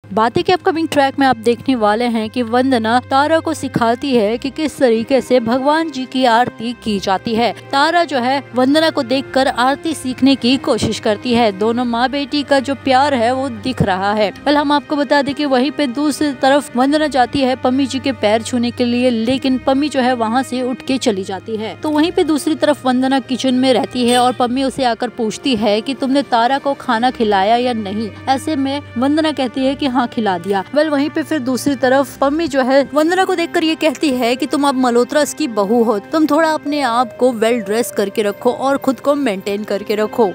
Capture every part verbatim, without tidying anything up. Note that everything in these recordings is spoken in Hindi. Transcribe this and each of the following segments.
बातें के अपकमिंग ट्रैक में आप देखने वाले हैं कि वंदना तारा को सिखाती है कि किस तरीके से भगवान जी की आरती की जाती है। तारा जो है वंदना को देखकर आरती सीखने की कोशिश करती है। दोनों माँ बेटी का जो प्यार है वो दिख रहा है। कल हम आपको बता दें कि वहीं पे दूसरी तरफ वंदना जाती है पम्मी जी के पैर छूने के लिए, लेकिन पम्मी जो है वहाँ से उठ के चली जाती है। तो वहीं पे दूसरी तरफ वंदना किचन में रहती है और पम्मी उसे आकर पूछती है कि तुमने तारा को खाना खिलाया या नहीं। ऐसे में वंदना कहती है कि हाँ खिला दिया। वेल वहीं पे फिर दूसरी तरफ पम्मी जो है वंदना को देखकर ये कहती है कि तुम अब मल्होत्रास की बहू हो, तुम थोड़ा अपने आप को वेल ड्रेस करके रखो और खुद को मेंटेन करके रखो।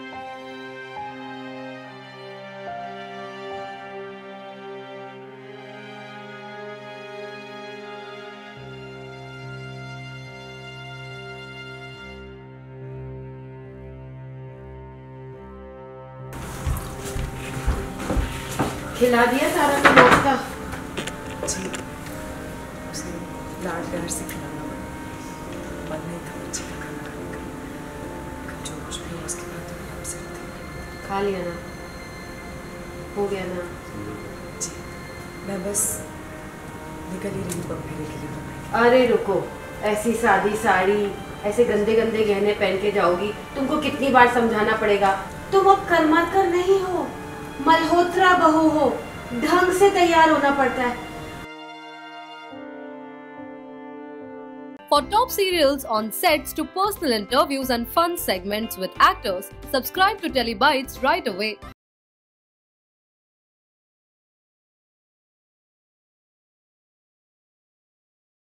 खिला दिया तारा को नाश्ता? जी, उसे लाड प्यार से खिलाना मन नहीं था बच्चे का खाना खाने का। जो कुछ भी है उसके बाद तो आपसे खा लिया ना, हो गया ना? जी, मैं बस निकल ही रही हूँ फेरे के लिए। अरे रुको, ऐसी सादी साड़ी ऐसे गंदे गंदे गहने पहन के जाओगी, तुमको कितनी बार समझाना पड़ेगा? तुम अब कर्माकर नहीं हो, मल्होत्रा बहू हो, ढंग से तैयार होना पड़ता है। For top serials on sets to personal interviews and fun segments with actors, subscribe to Telebytes right away.